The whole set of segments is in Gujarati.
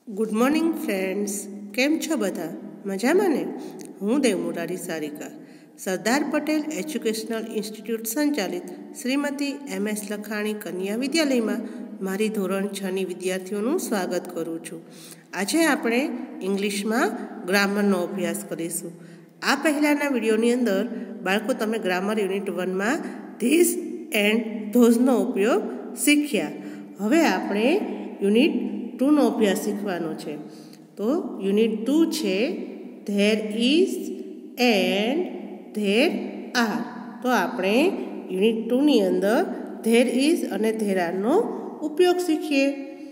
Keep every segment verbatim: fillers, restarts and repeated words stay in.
गुड मॉर्निंग फ्रेंड्स, केम छो बधा मजामां ने। हूँ देवमुरारी सारिका सरदार पटेल एज्युकेशनल इंस्टीट्यूट संचालित श्रीमती एम एस लखाणी कन्या विद्यालय में मारी धोरण छ नी विद्यार्थीओनुं स्वागत करूँ छूँ। आजे आपणे इंग्लिश में ग्रामरनो अभ्यास करीशुं। आ पहलाना विडियोनी अंदर बाळको तमे ग्रामर यूनिट वन में धीस एंड धोजनो उपयोग शीख्या। हवे आपणे यूनिट टू नो अभ्यास शीखवानो छे। तो यूनिट टू छे धेर इज एंड धेर आर। तो आपणे यूनिट टू नी अंदर धेर इज अने धेर आर नो उपयोग शीखीए।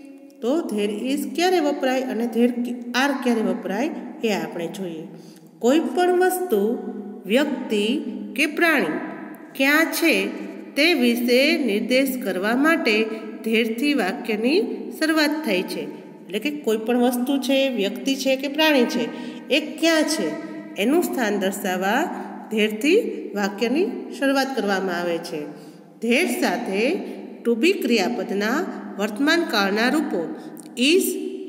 तो धेर इज क्यारे वपराय अने धेर आर क्यारे वपराय ए आपणे जोईए। कोईपण वस्तु, व्यक्ति के प्राणी क्या छे ते विषे निर्देश करवा माटे धेरथी वाक्यनी शरूआत थाय छे। એટલે કે કોઈ પણ વસ્તુ છે, વ્યક્તિ છે કે પ્રાણી છે, એ ક્યાં છે એનું સ્થાન દર્શાવવા ધેરથી વાક્યની શરૂઆત કરવામાં આવે છે। ધેર સાથે ટુ બી ક્રિયાપદના વર્તમાન કાળના રૂપો ઇઝ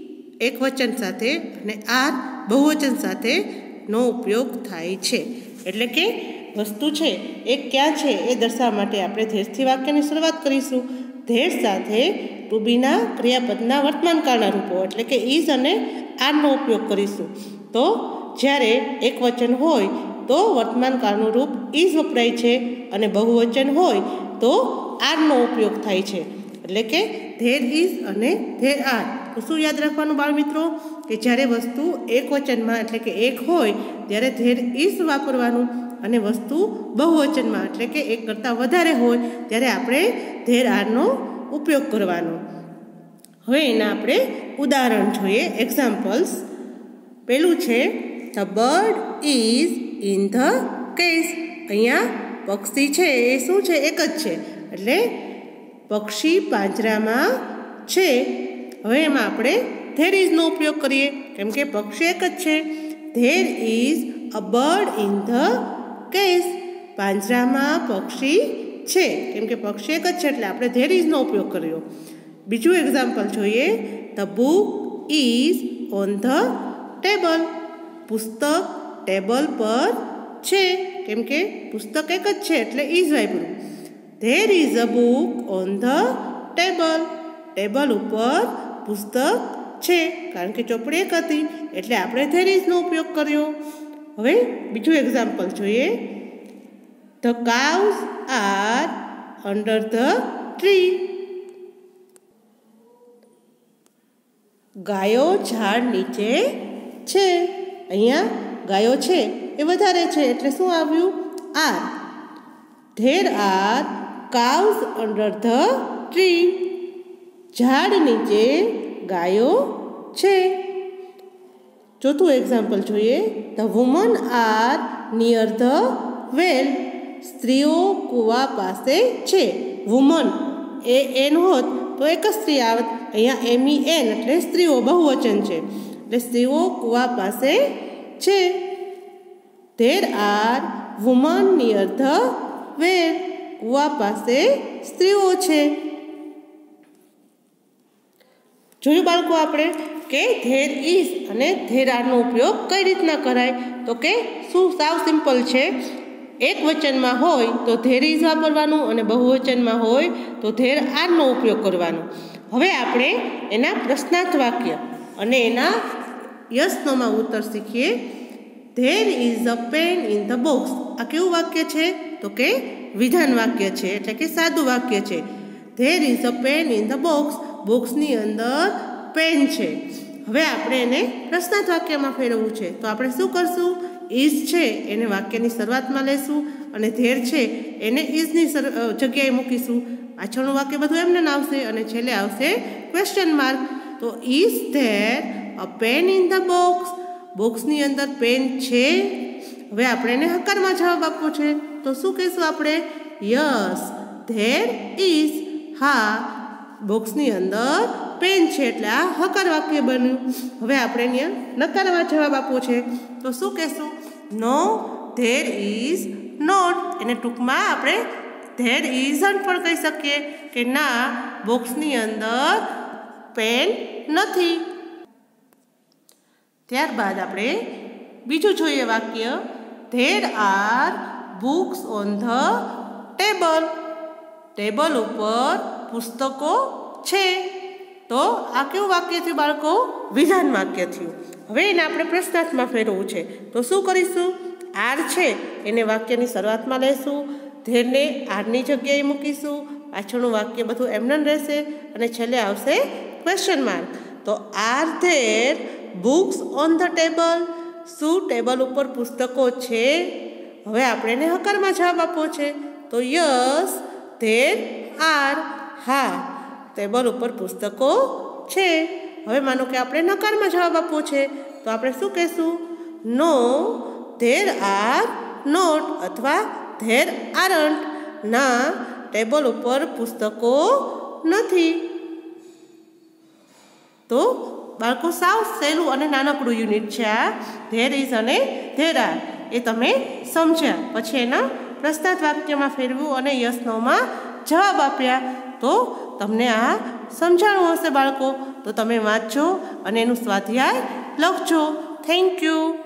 એકવચન સાથે અને આર બહુવચન સાથે નો ઉપયોગ થાય છે। એટલે કે વસ્તુ છે એ ક્યાં છે એ દર્શાવવા માટે આપણે ધેરથી વાક્યની શરૂઆત કરીશું। धेर साथे टू बीना क्रियापदना वर्तमान काळना रूपो एटले के इज अने आरनो उपयोग करीशुं। तो ज्यारे एक वचन होय तो वर्तमान काळनुं रूप इज वपराय छे अने बहुवचन होय तो आरनो उपयोग थाय छे। एटले के धेर इज अने धेर आर। तो शुं याद राखवानुं बाळ मित्रों के ज्यारे वस्तु एक वचनमां एटले के एक होय त्यारे धेर इज वापरवानुं अने वस्तु बहुवचन में एटले के एक करता वधारे होय त्यारे आपणे धेर आरनो उपयोग करवानो। हवे एना आपणे उदाहरण जोईए, एक्जाम्पल्स। पेलुं छे ध बर्ड इज इन ध केज। अहींया पक्षी छे ए शुं छे एक ज छे एटले पक्षी પાંજરામાં छे। हवे एमां आपणे धेर इज नो उपयोग करीए केम के पक्षी एक ज छे। धेर इज अ बर्ड इन ध केज। પાંજરામાં पक्षी छे केम के पक्षी एक ज छे एटले आपणे धेर इज नो उपयोग कर्यो। बीजुं एक्जाम्पल जोईए, the book is on the table. पुस्तक टेबल पर छे केम के पुस्तक एक ज छे एटले इज वापर्युं। There is a book on the table. Table उपर पुस्तक छे कारण के ચોપડી એક હતી એટલે આપણે धेर इज નો ઉપયોગ કર્યો। હવે બીજું એક્ઝામ્પલ જોઈએ, the cows are under the tree. ગાયો ઝાડ નીચે છે। અહીંયા ગાયો છે એ વધારે છે એટલે શું આવ્યું? Are. There are cows under the tree. ઝાડ નીચે ગાયો છે। चौथું एग्जाम्पल જોઈએ, the women are near the well. સ્ત્રીઓ કૂવા પાસે છે। વુમન એ એન હોત તો એક જ સ્ત્રી આવત, અહીંયા એમ ઈ એન એટલે સ્ત્રીઓ બહુવચન છે એટલે સ્ત્રીઓ કૂવા પાસે છે। There are women near the well. કૂવા પાસે સ્ત્રીઓ છે। જોયું બાળકો આપણે કે ધેર ઇઝ અને ધેર આરનો ઉપયોગ કઈ રીતના કરાય? તો કે શું સાવ સિમ્પલ છે। એક વચનમાં હોય તો ધેર ઇઝ વાપરવાનું અને બહુવચનમાં હોય તો ધેર આરનો ઉપયોગ કરવાનો। હવે આપણે એના પ્રશ્નાર્થ વાક્ય અને એના યસ નોમાં ઉત્તર શીખીએ। There is a pen in the box. આ કેવું વાક્ય છે? તો કે વિધાન વાક્ય છે એટલે કે સાદું વાક્ય છે। There is a pen in the box. બોક્સની અંદર પેન છે। હવે આપણે એને પ્રશ્નાર્થ વાક્યમાં ફેરવવું છે તો આપણે શું કરશું? ઇઝ છે એને વાક્યની શરૂઆતમાં લેશું અને ધેર છે એને ઇઝની જગ્યાએ મૂકીશું। પાછળનું વાક્ય બધું એમને આવશે અને છેલ્લે આવશે ક્વેશ્ચન માર્ક। તો is there a pen in the box? બોક્સની અંદર પેન છે? હવે આપણે એને હકારમાં જવાબ આપવો છે તો શું કહીશું આપણે? Yes there is. હા બોક્સની અંદર પેન છે એટલે આ હકાર વાક્ય બન્યું। હવે આપણે અહીંયા નકારમાં જવાબ આપવો છે તો શું કહેશું? No there is not. એને ટૂંકમાં આપણે ધેર ઇઝન્ટ પણ કહી શકીએ કે ના બોક્સની અંદર પેન નથી। ત્યારબાદ આપણે બીજું જોઈએ વાક્ય. There are books on the table. Table ઉપર પુસ્તકો છે. તો આ કેવું વાક્ય થયું બાળકો? વિધાન વાક્ય થયું. હવે એને આપણે પ્રશ્નાર્થમાં ફેરવવું છે. તો શું કરીશું? આર છે એને વાક્યની શરૂઆતમાં લેશું, ધેરને આરની જગ્યાએ મૂકીશું, પાછળનું વાક્ય બધું એમનેમ રહેશે અને છેલ્લે આવશે ક્વેશ્ચન માર્ક. તો are there books on the table. શું ટેબલ ઉપર પુસ્તકો છે? હવે આપણે એને હકારમાં જવાબ આપવો છે. તો યસ ધેર આર. હા, ટેબલ ઉપર પુસ્તકો છે. હવે માનો કે આપણે નકારમાં જવાબ આપવો છે. તો આપણે શું કહેશું? નો ધેર આર નોટ અથવા ધેર આરન્ટ. ના, ટેબલ ઉપર પુસ્તકો નથી. તો બાળકો સાવ સહેલું અને નાનકડું યુનિટ છે આ ધેર ઇઝ અને ધેર આર. એ તમે સમજ્યા પછી એના પ્રશ્નાર્થ વાક્યમાં ફેરવું અને યસ નોમાં જવાબ આપ્યા. તો તમને આ સમજાણું હશે બાળકો. તો તમે વાંચજો અને એનું સ્વાધ્યાય લખજો. Thank you.